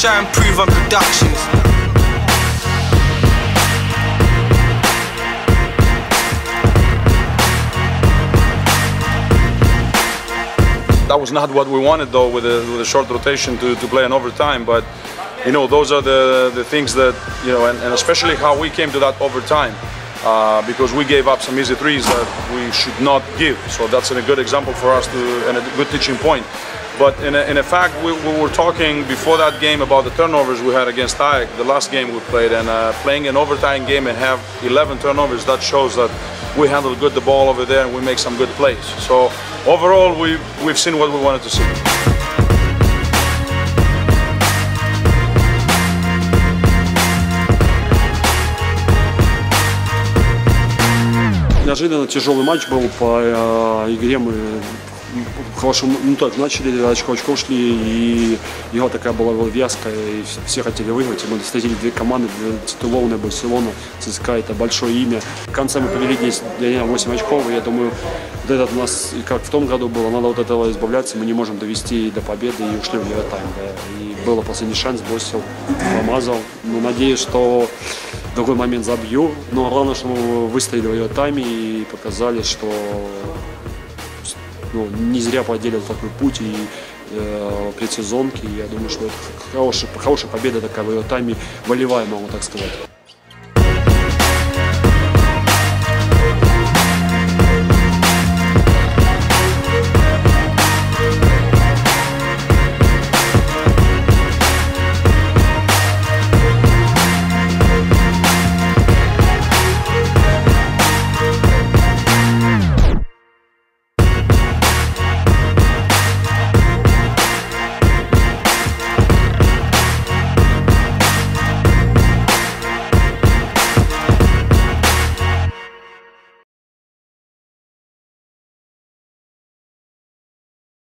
try and improve on productions. That was not what we wanted, though, with a short rotation to play in overtime. But you know, those are the things that, you know, and especially how we came to that overtime, because we gave up some easy threes that we should not give. So that's a good example for us and a good teaching point. But in fact, we were talking before that game about the turnovers we had against AEK, the last game we played, and playing an overtime game and have 11 turnovers, that shows that we handle good the ball over there and we make some good plays. So overall, we've seen what we wanted to see. Неожиданно тяжелый матч был по игре. Мы хорошо, ну так, начали, очков шли, и игра такая была вязкая, и все хотели выиграть. И мы встретили две команды, титулованная Барселона, ЦСКА, это большое имя. В конце мы повели 8 очков, и я думаю, вот этот у нас, как в том году было, надо вот этого избавляться, мы не можем довести до победы, и ушли в овертайм. Да. И был последний шанс, бросил, промазал. Ну, надеюсь, что в другой момент забью, но главное, что мы выстояли в овертайме и показали, что не зря проделал такой путь и предсезонки. Я думаю, что это хорошая победа такая в овертайме, волевая, могу так сказать.